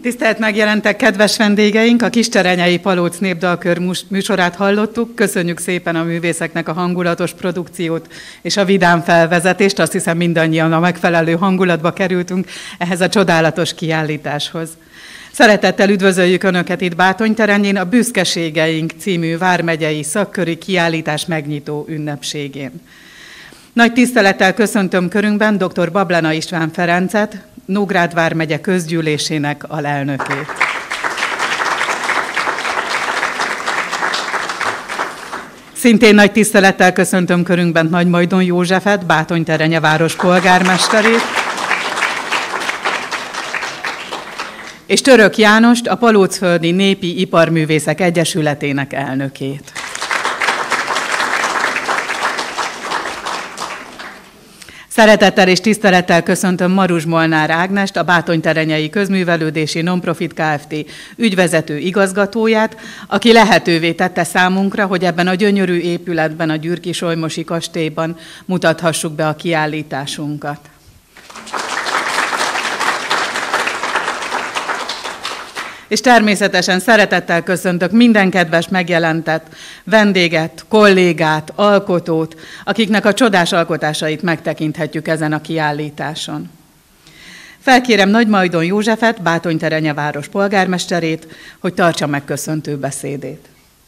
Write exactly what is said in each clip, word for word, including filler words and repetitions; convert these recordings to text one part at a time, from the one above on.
Tisztelt megjelentek, kedves vendégeink! A Kisterenyei Palóc Népdalkör műsorát hallottuk. Köszönjük szépen a művészeknek a hangulatos produkciót és a vidám felvezetést. Azt hiszem, mindannyian a megfelelő hangulatba kerültünk ehhez a csodálatos kiállításhoz. Szeretettel üdvözöljük Önöket itt Bátonyterenyén a Büszkeségeink című vármegyei szakköri kiállítás megnyitó ünnepségén. Nagy tisztelettel köszöntöm körünkben dr. Bablana István Ferencet, Nógrád vármegye közgyűlésének alelnökét. Szintén nagy tisztelettel köszöntöm körünkben Nagymajdon Józsefet, Bátonyterenye város polgármesterét, és Török Jánost, a Palócföldi Népi Iparművészek Egyesületének elnökét. Szeretettel és tisztelettel köszöntöm Maruzs Molnár Ágnest, a Bátonyterenyei Közművelődési Nonprofit Kft. Ügyvezető igazgatóját, aki lehetővé tette számunkra, hogy ebben a gyönyörű épületben, a Gyürki-Solymosi kastélyban mutathassuk be a kiállításunkat. És természetesen szeretettel köszöntök minden kedves megjelentett vendéget, kollégát, alkotót, akiknek a csodás alkotásait megtekinthetjük ezen a kiállításon. Felkérem Nagymajdon Józsefet, Bátonyterenye város polgármesterét, hogy tartsa meg köszöntő beszédét.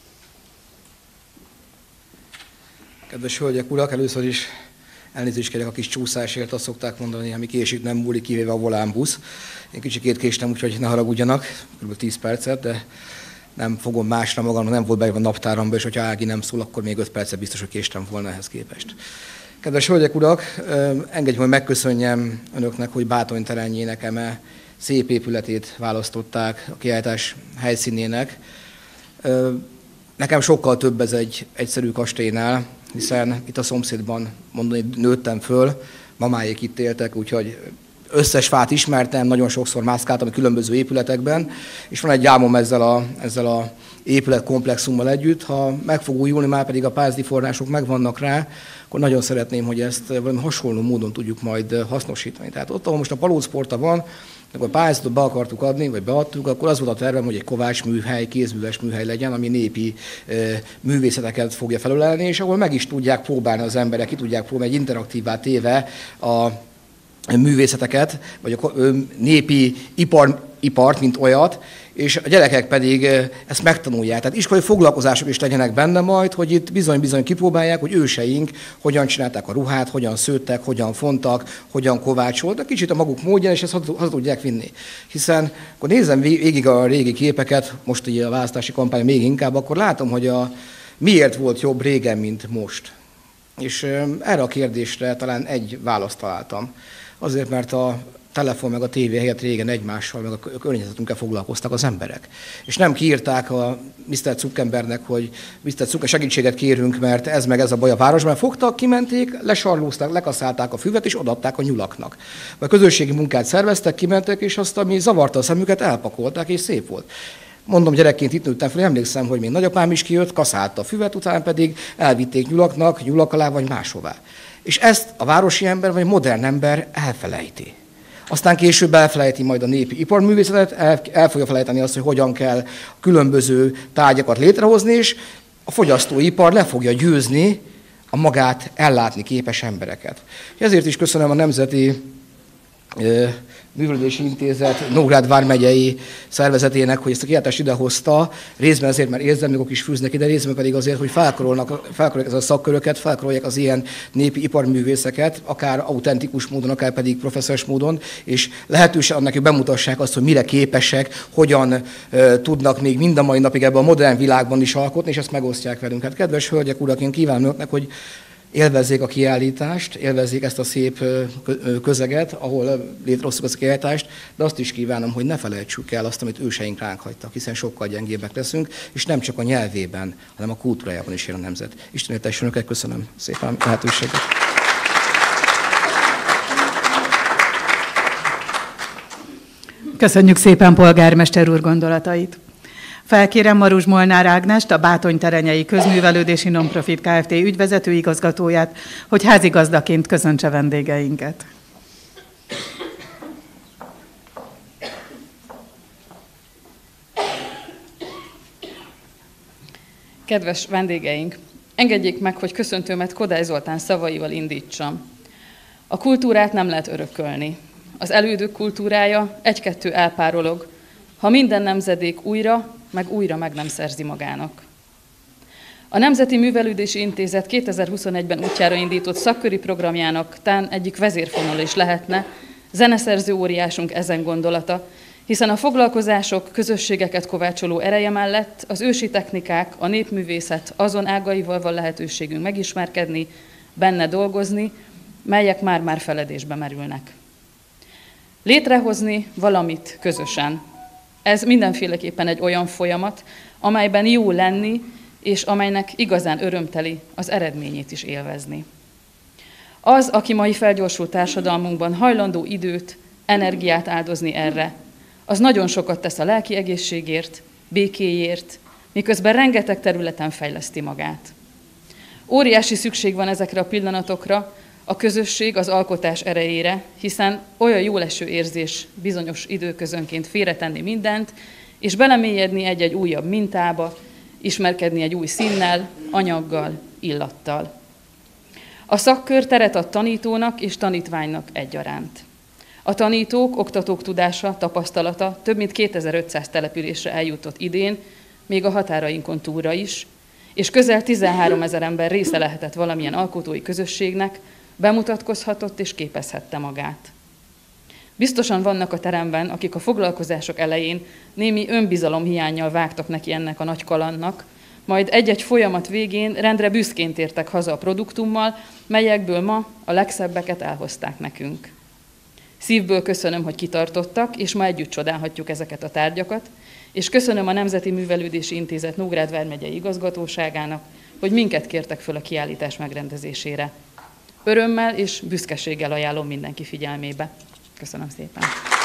Kedves hölgyek, urak, először is elnézést kérek a kis csúszásért, azt szokták mondani, ami késik, nem múlik, kivéve a volánbusz. Én kicsikét késtem, úgyhogy ne haragudjanak, kb. tíz percet, de nem fogom másra magam, nem volt beírva a naptáramba, és hogyha Ági nem szól, akkor még öt percet biztos, hogy késtem volna ehhez képest. Kedves hölgyek, urak, engedjük, hogy megköszönjem Önöknek, hogy Bátonyterenyének eme szép épületét választották a kiállítás helyszínének. Nekem sokkal több ez egy egyszerű kastélynál, hiszen itt a szomszédban, mondani, nőttem föl, mamáék itt éltek, úgyhogy összes fát ismertem, nagyon sokszor mászkáltam a különböző épületekben, és van egy álmom ezzel a, ezzel a épületkomplexummal együtt. Ha meg fog újulni, már pedig a pályázati források megvannak rá, akkor nagyon szeretném, hogy ezt valami hasonló módon tudjuk majd hasznosítani. Tehát ott, ahol most a Palócporta van, amikor a pályázatot be akartuk adni, vagy beadtuk, akkor az volt a tervem, hogy egy kovács műhely, kézműves műhely legyen, ami népi e, művészeteket fogja felölelni, és ahol meg is tudják próbálni az emberek, ki tudják próbálni egy interaktívvá téve a művészeteket, vagy a népi ipar, ipart, mint olyat, és a gyerekek pedig ezt megtanulják. Tehát iskolai foglalkozások is legyenek benne majd, hogy itt bizony-bizony kipróbálják, hogy őseink hogyan csinálták a ruhát, hogyan szőttek, hogyan fontak, hogyan kovácsoltak, kicsit a maguk módján, és ezt haza tudják vinni. Hiszen, akkor nézem végig a régi képeket, most ugye a választási kampány még inkább, akkor látom, hogy a, miért volt jobb régen, mint most. És erre a kérdésre talán egy választ találtam. Azért, mert a telefon meg a tévé helyett régen egymással, meg a környezetünkkel foglalkoztak az emberek. És nem kiírták a miszter Zuckerbergnek, hogy miszter Zucker segítséget kérünk, mert ez meg ez a baj a városban. Fogtak, kimenték, lesarlózták, lekaszálták a füvet, és odaadták a nyulaknak. Vagy közösségi munkát szerveztek, kimentek, és azt, ami zavarta a szemüket, elpakolták, és szép volt. Mondom, gyerekként itt nőttem fel, emlékszem, hogy még nagyapám is kijött, kaszálta a füvet, utána pedig elvitték nyulaknak, nyulak alá vagy máshová. És ezt a városi ember vagy modern ember elfelejti. Aztán később elfelejti majd a népi iparművészetet, el, el fogja felejteni azt, hogy hogyan kell a különböző tárgyakat létrehozni, és a fogyasztóipar le fogja győzni a magát ellátni képes embereket. Ezért is köszönöm a Nemzeti Művelődési Intézet Nógrád vármegyei szervezetének, hogy ezt a kiállítást idehozta, részben azért, mert érzelmekok is fűznek ide, részben pedig azért, hogy felkarolnak, felkarolják ez a szakköröket, felkarolják az ilyen népi iparművészeket, akár autentikus módon, akár pedig professzionális módon, és lehetőség annak, hogy bemutassák azt, hogy mire képesek, hogyan e, tudnak még mind a mai napig ebben a modern világban is alkotni, és ezt megosztják velünk. Hát kedves hölgyek, urak, én kívánom önöknek, hogy élvezzék a kiállítást, élvezzék ezt a szép közeget, ahol létrehoztuk ezt a kiállítást, de azt is kívánom, hogy ne felejtsük el azt, amit őseink ránk hagytak, hiszen sokkal gyengébbek leszünk, és nem csak a nyelvében, hanem a kultúrájában is él a nemzet. Isten éltesse önöket, köszönöm szépen a lehetőséget. Köszönjük szépen polgármester úr gondolatait. Felkérem Maruzs Molnár Ágnest, a Bátonyterenyei Közművelődési Nonprofit Kft. Ügyvezető igazgatóját, hogy házigazdaként köszöntse vendégeinket. Kedves vendégeink, engedjék meg, hogy köszöntőmet Kodály Zoltán szavaival indítsam. A kultúrát nem lehet örökölni. Az elődök kultúrája egy-kettő elpárolog, ha minden nemzedék újra, meg újra meg nem szerzi magának. A Nemzeti Művelődési Intézet kétezer-huszonegyben útjára indított szakköri programjának tán egyik vezérfonal is lehetne zeneszerző óriásunk ezen gondolata, hiszen a foglalkozások közösségeket kovácsoló ereje mellett az ősi technikák, a népművészet azon ágaival van lehetőségünk megismerkedni, benne dolgozni, melyek már-már feledésbe merülnek. Létrehozni valamit közösen. Ez mindenféleképpen egy olyan folyamat, amelyben jó lenni, és amelynek igazán örömteli az eredményét is élvezni. Az, aki mai felgyorsult társadalmunkban hajlandó időt, energiát áldozni erre, az nagyon sokat tesz a lelki egészségért, békéért, miközben rengeteg területen fejleszti magát. Óriási szükség van ezekre a pillanatokra, a közösség az alkotás erejére, hiszen olyan jóleső érzés bizonyos időközönként félretenni mindent, és belemélyedni egy-egy újabb mintába, ismerkedni egy új színnel, anyaggal, illattal. A szakkör teret ad tanítónak és tanítványnak egyaránt. A tanítók, oktatók tudása, tapasztalata több mint kétezer-ötszáz településre eljutott idén, még a határainkon túlra is, és közel tizenháromezer ember része lehetett valamilyen alkotói közösségnek, bemutatkozhatott és képezhette magát. Biztosan vannak a teremben, akik a foglalkozások elején némi önbizalomhiánnyal vágtak neki ennek a nagy kalandnak, majd egy-egy folyamat végén rendre büszkén tértek haza a produktummal, melyekből ma a legszebbeket elhozták nekünk. Szívből köszönöm, hogy kitartottak, és ma együtt csodálhatjuk ezeket a tárgyakat, és köszönöm a Nemzeti Művelődési Intézet Nógrád vármegyei igazgatóságának, hogy minket kértek föl a kiállítás megrendezésére. Örömmel és büszkeséggel ajánlom mindenki figyelmébe. Köszönöm szépen!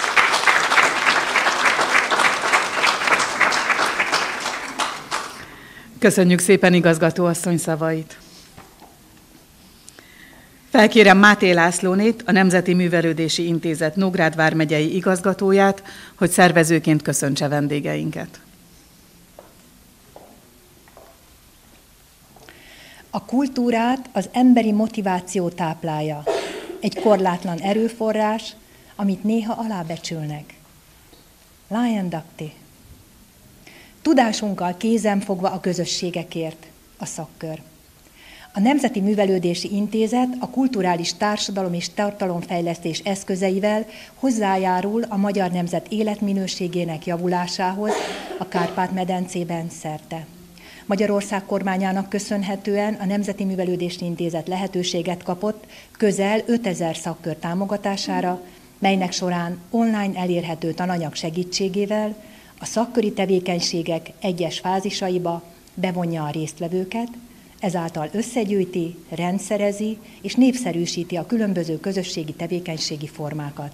Köszönjük szépen igazgatóasszony szavait! Felkérem Máté Lászlónét, a Nemzeti Művelődési Intézet Nógrád vármegyei igazgatóját, hogy szervezőként köszöntse vendégeinket. A kultúrát az emberi motiváció táplálja. Egy korlátlan erőforrás, amit néha alábecsülnek. Lion Dakti. Tudásunkkal kézenfogva a közösségekért, a szakkör. A Nemzeti Művelődési Intézet a kulturális társadalom és tartalomfejlesztés eszközeivel hozzájárul a magyar nemzet életminőségének javulásához a Kárpát-medencében szerte. Magyarország kormányának köszönhetően a Nemzeti Művelődési Intézet lehetőséget kapott közel ötezer szakkör támogatására, melynek során online elérhető tananyag segítségével a szakköri tevékenységek egyes fázisaiba bevonja a résztvevőket, ezáltal összegyűjti, rendszerezi és népszerűsíti a különböző közösségi tevékenységi formákat.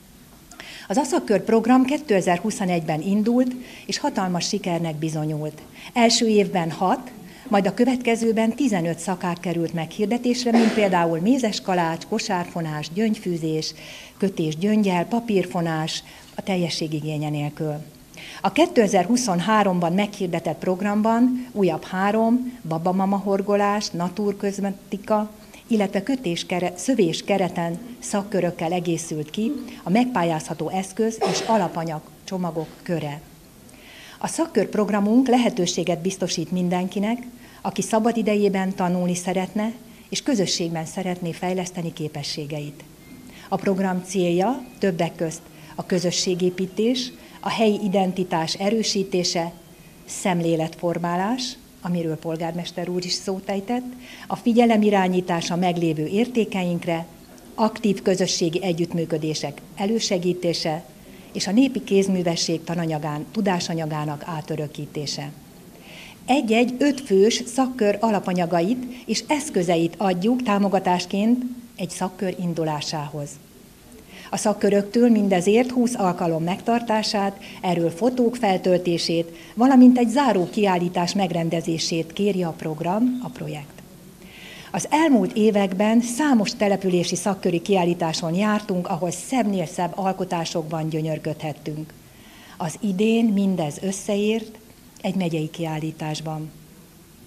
Az ASZAKKÖR program kétezer-huszonegyben indult, és hatalmas sikernek bizonyult. Első évben hat, majd a következőben tizenöt szakák került meghirdetésre, mint például mézeskalács, kosárfonás, gyöngyfűzés, kötés gyönggyel, papírfonás a teljességigénye nélkül. A kétezer-huszonháromban meghirdetett programban újabb három, babamama horgolás, naturkozmetika, illetve kötéskere, szövés kereten szakkörökkel egészült ki a megpályázható eszköz és alapanyag csomagok köre. A szakkörprogramunk lehetőséget biztosít mindenkinek, aki szabad idejében tanulni szeretne, és közösségben szeretné fejleszteni képességeit. A program célja többek közt a közösségépítés, a helyi identitás erősítése, szemléletformálás, amiről polgármester úr is szót ejtett, a figyelemirányítás a meglévő értékeinkre, aktív közösségi együttműködések elősegítése, és a népi kézművesség tananyagán, tudásanyagának átörökítése. Egy-egy ötfős szakkör alapanyagait és eszközeit adjuk támogatásként egy szakkör indulásához. A szakköröktől mindezért húsz alkalom megtartását, erről fotók feltöltését, valamint egy záró kiállítás megrendezését kéri a program, a projekt. Az elmúlt években számos települési szakköri kiállításon jártunk, ahol szebbnél szebb alkotásokban gyönyörködhettünk. Az idén mindez összeért egy megyei kiállításban.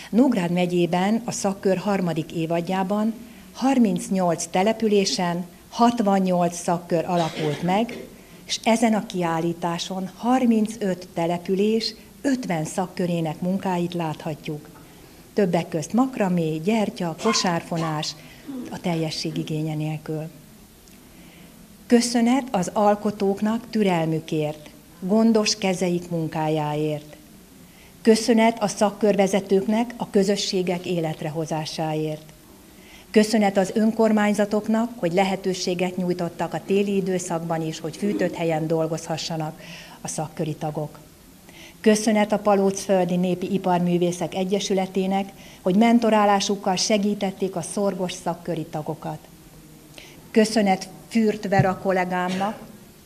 Nógrád megyében a szakkör harmadik évadjában harmincnyolc településen hatvannyolc szakkör alakult meg, és ezen a kiállításon harmincöt település ötven szakkörének munkáit láthatjuk. Többek közt makramé, gyertya, kosárfonás, a teljesség igénye nélkül. Köszönet az alkotóknak türelmükért, gondos kezeik munkájáért. Köszönet a szakkörvezetőknek a közösségek életrehozásáért. Köszönet az önkormányzatoknak, hogy lehetőséget nyújtottak a téli időszakban is, hogy fűtött helyen dolgozhassanak a szakköri tagok. Köszönet a Palócföldi Népi Iparművészek Egyesületének, hogy mentorálásukkal segítették a szorgos szakköri tagokat. Köszönet Fürth Vera kollégámnak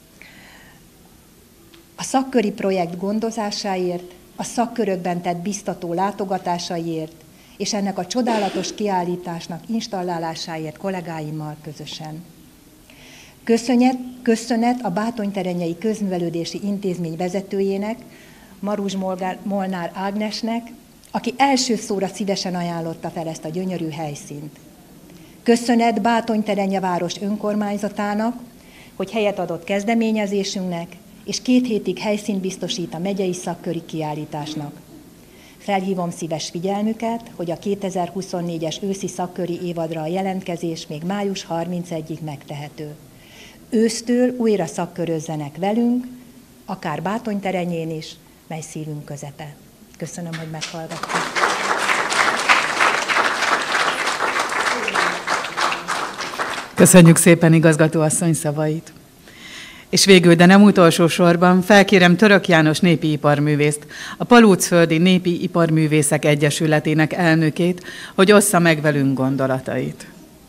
a szakköri projekt gondozásáért, a szakkörökben tett biztató látogatásaiért, és ennek a csodálatos kiállításnak installálásáért kollégáimmal közösen. Köszönet, köszönet a Bátonyterenyei Közművelődési Intézmény vezetőjének, Maruzs Molnár Ágnesnek, aki első szóra szívesen ajánlotta fel ezt a gyönyörű helyszínt. Köszönet Bátonyterenye város önkormányzatának, hogy helyet adott kezdeményezésünknek, és két hétig helyszínt biztosít a megyei szakköri kiállításnak. Felhívom szíves figyelmüket, hogy a kétezer-huszonnégyes őszi szakköri évadra a jelentkezés még május harmincegyedikéig megtehető. Ősztől újra szakkörözzenek velünk, akár Bátonyterenyén is, mely szívünk közepe. Köszönöm, hogy meghallgattak. Köszönjük szépen igazgatóasszony szavait. És végül, de nem utolsó sorban, felkérem Török János népi iparművészt, a Palócföldi Népi Iparművészek Egyesületének elnökét, hogy ossza meg velünk gondolatait.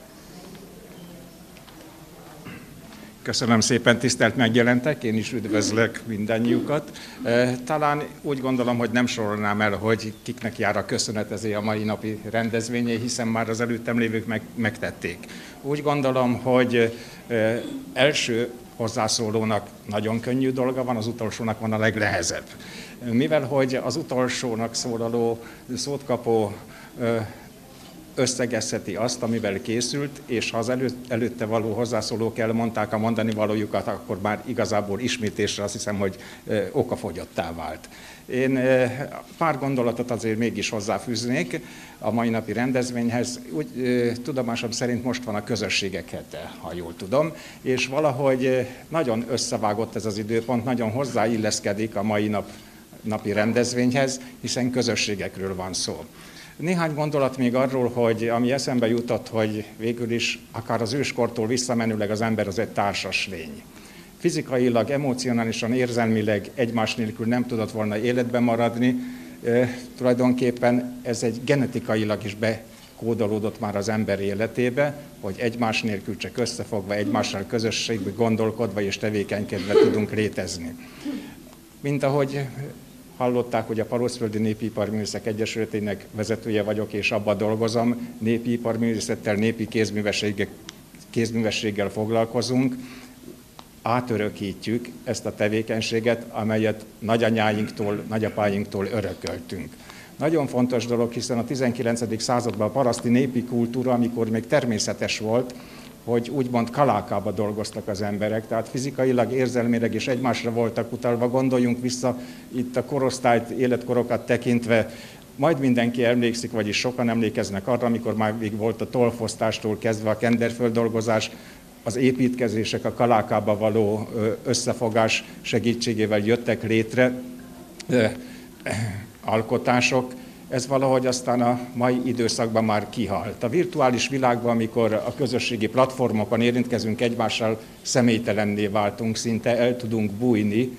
Köszönöm szépen, tisztelt megjelentek, én is üdvözlök mindannyiukat. Talán úgy gondolom, hogy nem sorolnám el, hogy kiknek jár a köszönet ezért a mai napi rendezvényé, hiszen már az előttem lévők meg, megtették. Úgy gondolom, hogy első hozzászólónak nagyon könnyű dolga van, az utolsónak van a legnehezebb. Mivel hogy az utolsónak szólaló, szót kapó összegezheti azt, amivel készült, és ha az elő, előtte való hozzászólók elmondták a mondani valójukat, akkor már igazából ismétésre azt hiszem, hogy ö, okafogyottá vált. Én ö, pár gondolatot azért mégis hozzáfűznék a mai napi rendezvényhez. Úgy, ö, tudomásom szerint most van a közösségek hete, ha jól tudom, és valahogy ö, nagyon összevágott ez az időpont, nagyon hozzáilleszkedik a mai nap, napi rendezvényhez, hiszen közösségekről van szó. Néhány gondolat még arról, hogy ami eszembe jutott, hogy végül is akár az őskortól visszamenőleg az ember az egy társas lény. Fizikailag, emocionálisan, érzelmileg egymás nélkül nem tudott volna életben maradni. E, tulajdonképpen ez egy genetikailag is bekódolódott már az ember életébe, hogy egymás nélkül csak összefogva, egymással közösségbe gondolkodva és tevékenykedve tudunk létezni. Mint ahogy hallották, hogy a Palócföldi Népi Iparművészek Egyesületének vezetője vagyok, és abban dolgozom, népi iparművészettel, népi kézművességgel, kézművességgel foglalkozunk, átörökítjük ezt a tevékenységet, amelyet nagyanyáinktól, nagyapáinktól örököltünk. Nagyon fontos dolog, hiszen a tizenkilencedik században a paraszti népi kultúra, amikor még természetes volt, hogy úgymond kalákába dolgoztak az emberek, tehát fizikailag, érzelmileg és egymásra voltak utalva. Gondoljunk vissza itt a korosztályt, életkorokat tekintve, majd mindenki emlékszik, vagyis sokan emlékeznek arra, amikor már még volt a tollfosztástól kezdve a kenderföldolgozás, az építkezések, a kalákába való összefogás segítségével jöttek létre alkotások. Ez valahogy aztán a mai időszakban már kihalt. A virtuális világban, amikor a közösségi platformokon érintkezünk egymással, személytelenné váltunk, szinte el tudunk bújni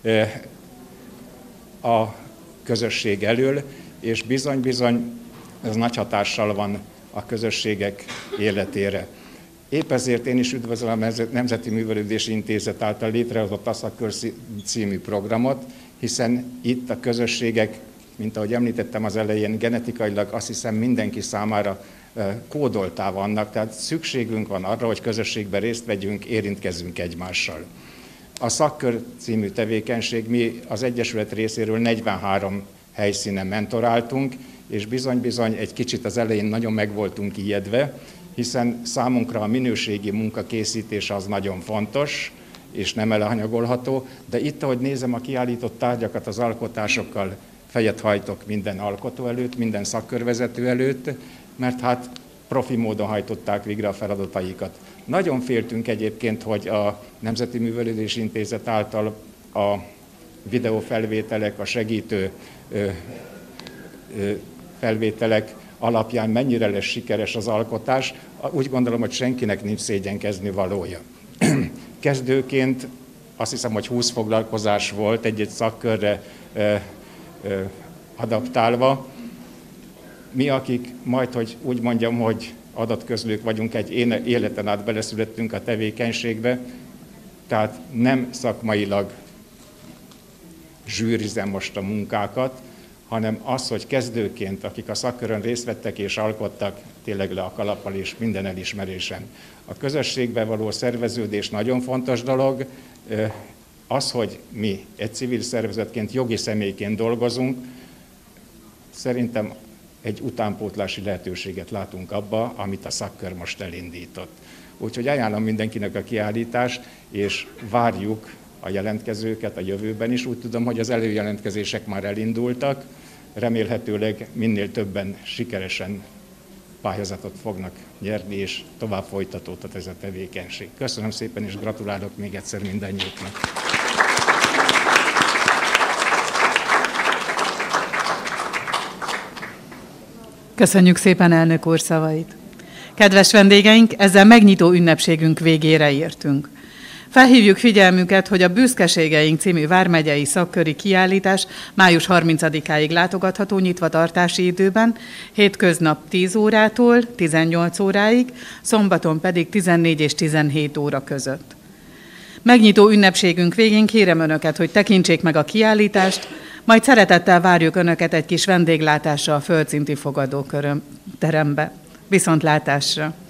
a közösség elől, és bizony-bizony ez nagy hatással van a közösségek életére. Épp ezért én is üdvözlöm a Nemzeti Művelődési Intézet által létrehozott Aszakkör című programot, hiszen itt a közösségek, mint ahogy említettem az elején, genetikailag azt hiszem mindenki számára kódoltá vannak, tehát szükségünk van arra, hogy közösségben részt vegyünk, érintkezzünk egymással. A Szakkör című tevékenység, mi az Egyesület részéről negyvenhárom helyszínen mentoráltunk, és bizony-bizony egy kicsit az elején nagyon meg voltunk ijedve, hiszen számunkra a minőségi munkakészítés az nagyon fontos, és nem elhanyagolható, de itt, ahogy nézem a kiállított tárgyakat, az alkotásokkal fejet hajtok minden alkotó előtt, minden szakkörvezető előtt, mert hát profi módon hajtották végre a feladataikat. Nagyon féltünk egyébként, hogy a Nemzeti Művelődési Intézet által a videófelvételek, a segítő ö, ö, felvételek alapján mennyire lesz sikeres az alkotás. Úgy gondolom, hogy senkinek nincs szégyenkezni valója. Kezdőként azt hiszem, hogy húsz foglalkozás volt egy-egy szakkörre ö, ö, adaptálva. Mi, akik majd, hogy úgy mondjam, hogy adatközlők vagyunk, egy életen át beleszülettünk a tevékenységbe, tehát nem szakmailag zsűrizem most a munkákat, hanem az, hogy kezdőként, akik a szakkörön részt vettek és alkottak, tényleg le a kalappal és minden elismerésem. A közösségbe való szerveződés nagyon fontos dolog. Az, hogy mi egy civil szervezetként, jogi személyként dolgozunk, szerintem egy utánpótlási lehetőséget látunk abba, amit a szakkör most elindított. Úgyhogy ajánlom mindenkinek a kiállítást, és várjuk a jelentkezőket a jövőben is. Úgy tudom, hogy az előjelentkezések már elindultak, remélhetőleg minél többen sikeresen pályázatot fognak nyerni, és tovább folytatódhat ez a tevékenység. Köszönöm szépen, és gratulálok még egyszer mindannyiuknak. Köszönjük szépen elnök úr szavait! Kedves vendégeink, ezzel megnyitó ünnepségünk végére értünk. Felhívjuk figyelmüket, hogy a Büszkeségeink című vármegyei szakköri kiállítás május harmincadikáig látogatható nyitvatartási időben, hétköznap tíz órától tizennyolc óráig, szombaton pedig tizennégy és tizenhét óra között. Megnyitó ünnepségünk végén kérem Önöket, hogy tekintsék meg a kiállítást, majd szeretettel várjuk Önöket egy kis vendéglátásra a földszinti fogadóterembe. Viszontlátásra!